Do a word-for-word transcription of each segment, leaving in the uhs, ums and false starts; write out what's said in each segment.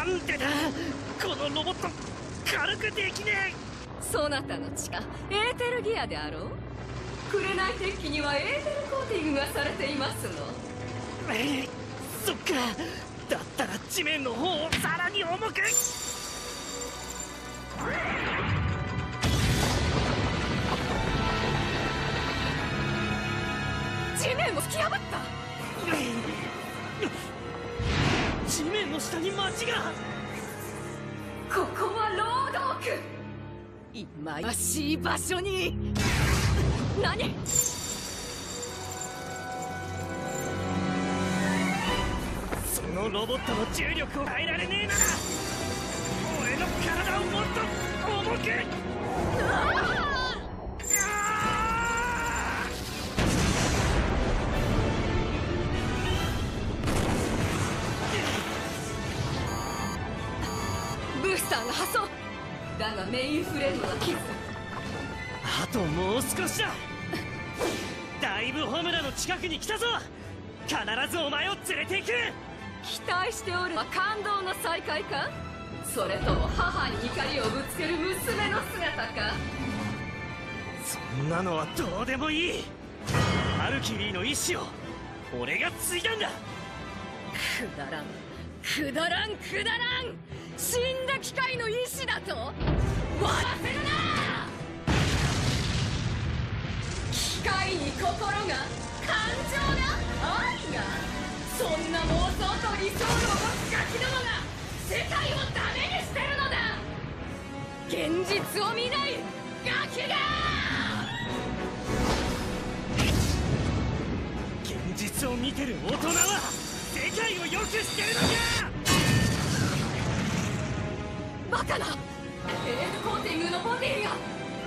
なんでだ、このロボット軽くできねえ。 そなたの地下エーテルギアであろう。紅鉄器にはエーテルコーティングがされていますの。 ええ、そっか。だったら地面の方をさらに重く。 地面を突き破った。 地面の下に町が。 ここは労働区。忌まわしい場所に。何？ そのロボットの重力を変えられねえなら俺の体をもっと重く。 ブースターが破損だがメインフレームはキス。 あともう少しだ。だいぶホムラの近くに来たぞ。必ずお前を連れて行く。 期待しておるは感動の再会か、それとも母に怒りをぶつける娘の姿か。 そんなのはどうでもいい。アルキリーの意志を俺が継いだんだ。 くだらんくだらんくだらん。死んだ機械の意志だと笑わせるな。機械に心が感情が愛が、そんな妄想と理想の持つガキどもが世界をダメにしてるのだ。現実を見ないガキが。 現実を見てる大人は世界を良くしてるのか。 バカな。エールコーティングのボディが。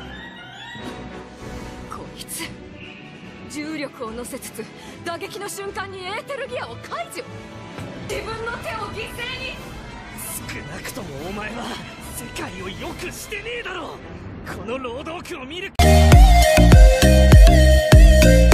こいつ重力を乗せつつ打撃の瞬間にエーテルギアを解除。自分の手を犠牲に。 少なくともお前は世界を良くしてねえだろ。この労働区を見る。